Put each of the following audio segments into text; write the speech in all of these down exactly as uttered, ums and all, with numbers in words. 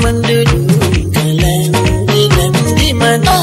mandudu kalan dinan dimana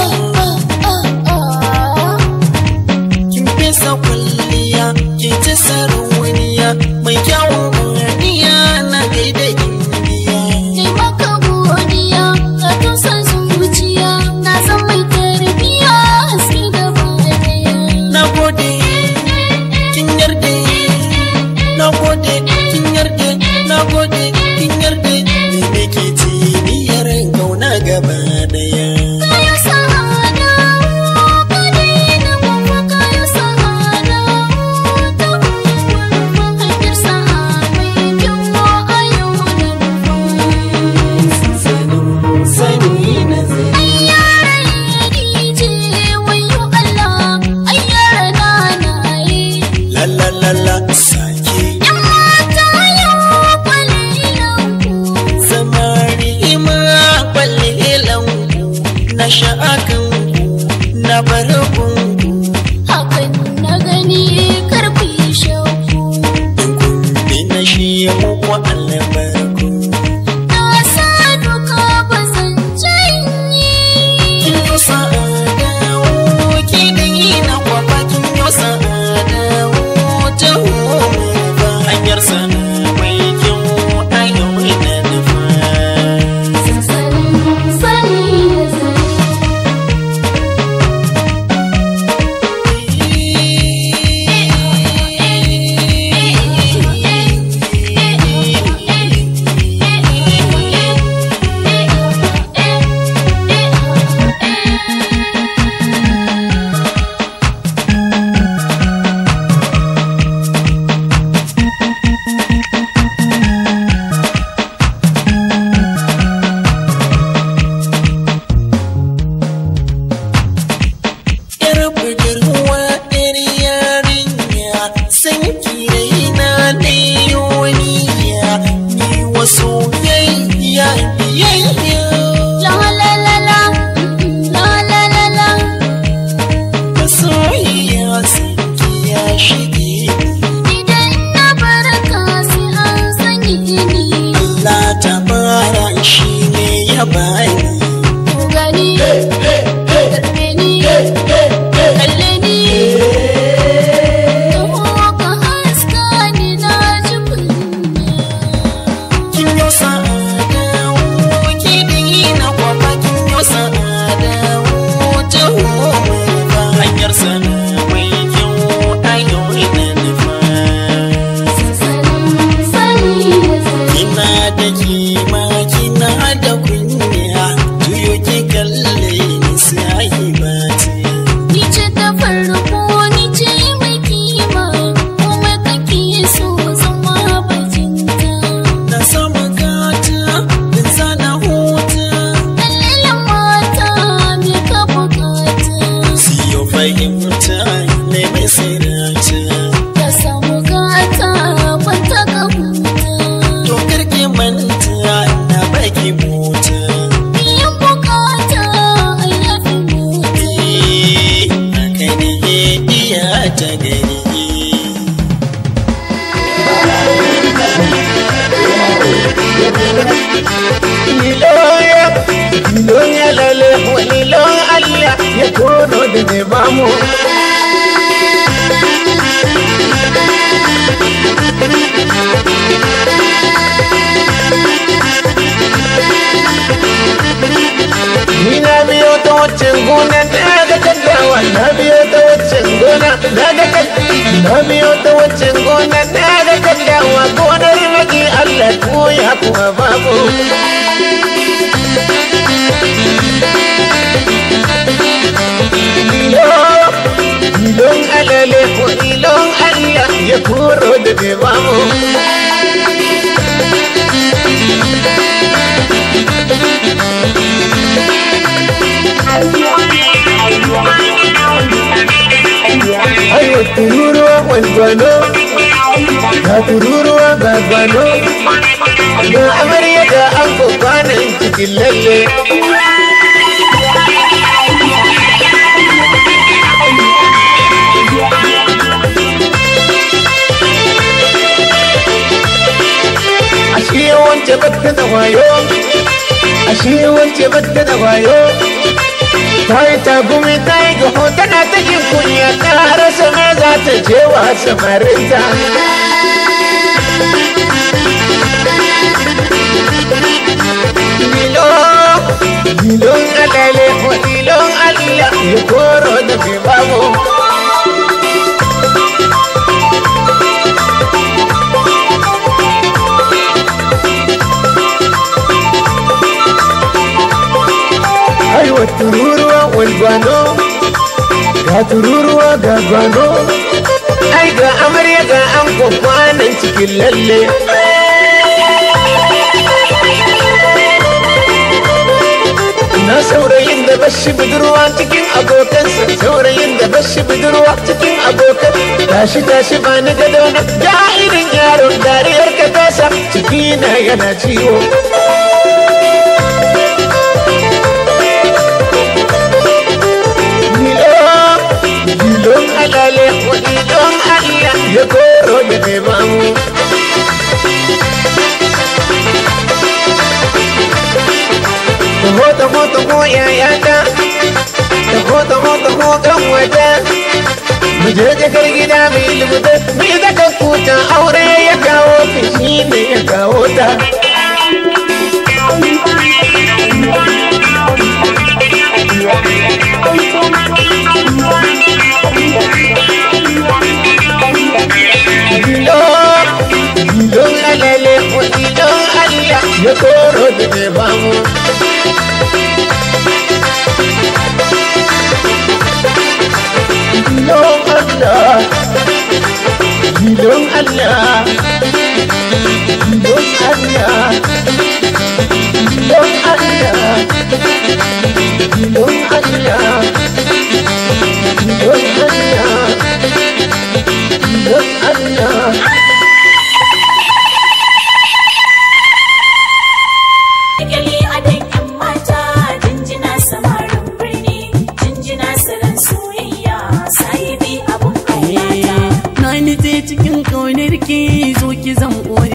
kin fesa kwalliya ki ta sarauniya mai kyawun ƙwarniya na gaida indiya ne maka godiya ka tusa zuciya na san mai tarbiya haske gaba daya na gode kin yarda na gode kin yarda na gode kin yarda ne nake ci biyar kauna gaba daya kayo sahana ka daina kuma kayo sahana ta hanyar sa'a mai kyau a yau da nufa sani na zai ayyara yi ce wayo Allah ayyara na na yi la la la la sake yan mata yau kwalilan ku samari ma kwalilan ku na sha'akan ku na barkun ku hakan na gani karfi shauku in kun bi na shi muku albarku na sa duka ba zan janye kin yi sa'adawo ki dangi na kwafa kin yi sa'adawo ta homa ba hanyar sana mai kyau a yau ina nufa sani sani yar budurwa yar yarinya san kiraina ne waniya ni wasu yayya biyayya la la la la la la la la masoyiya san ki ya shige ni idan na barka sai an sani ni Allah ta bara shi ne ya bani ku gani karbe ni kalle ni taho ka haska ni na ji kunya kin yi sa'adawo ki dangi na kwafa kin yi sa'adawo ta homa ba hanyar sana mai kyau a yau ina nufa sani sani kina da kima kina da kunya juyo ki kalle ni sai bati ni ce ta farko ni ce mai kima kuma kake so zama bajinta na sama gata din sana huta dalilan mata me ka bukata siyo fahimta ne mai sirata ka samu gata kwanta ka huta to karki manta na baki mota biyan bukata a yafi mota eh haka ne iya ta gari Iloya, iloya lale, ilon Allah ya koro da ne bamu. Ni na biyo ta waccan gona na ga kaddawa, na biyo ta waccan gona na ga kaddawa, na biyo ta waccan gona na ga kaddawa, gonar maki Allah ko ya kuwa babu. Ilon alale ko ilon Allah ya koro da bai bamu. Ayo tururuwa gwanggwano, ga tururuwa ga gwano, ga amarya da an kwanan cikin lalle. Ashe wance bata da wayo ashe wacce batta da wayo ta yi tagumi ta yi gaho tana ta yin kunya ta rasa me za ta je wa samarinta Dilon alale ko dilon Allah ya koro da ke babu Aiwa tururuwa walbano ga tururuwa ga gwano ai ga amarya ga an kwanan cikin lalle na saurayin da bashi budurwa cikin abokansa saurayin da bashi budurwa cikin abokan tashi tashi ba ni gado na ga irin yaron dariyar ka tasa ciki na yana ciwo dilon alale wa dilon Allah ya koro da bai bamu Taho taho taho yayata Taho taho taho kan wata Muje jakar gida mai lubuta mai zaka kuta aure ya kawo ka shi ne ya kawo ta Dilon alale wa dilon Allah ya koro da bai bamu Dilon Allah Dilon Allah Dilon Allah